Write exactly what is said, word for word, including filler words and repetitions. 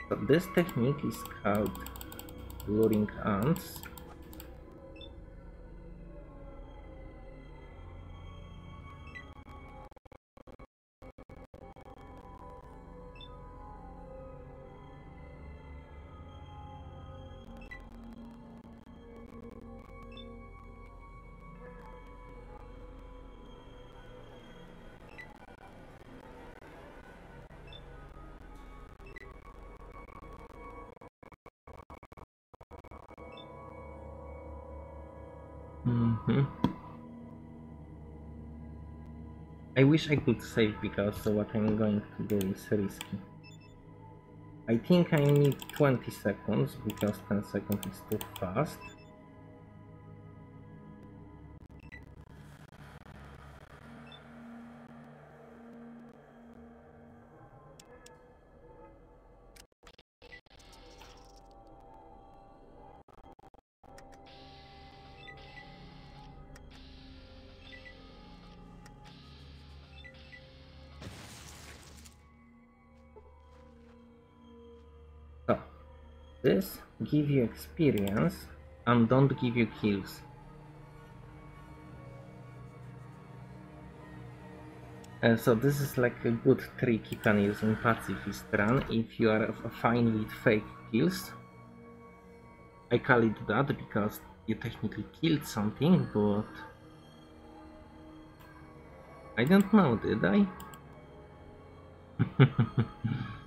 So this technique is called luring ants. Mm-hmm. I wish I could save because what I'm going to do is risky. I think I need twenty seconds because ten seconds is too fast. So, this give you experience and don't give you kills. Uh, so this is like a good trick you can use in Pacifist Run if you are fine with fake kills. I call it that because you technically killed something, but I don't know, did I?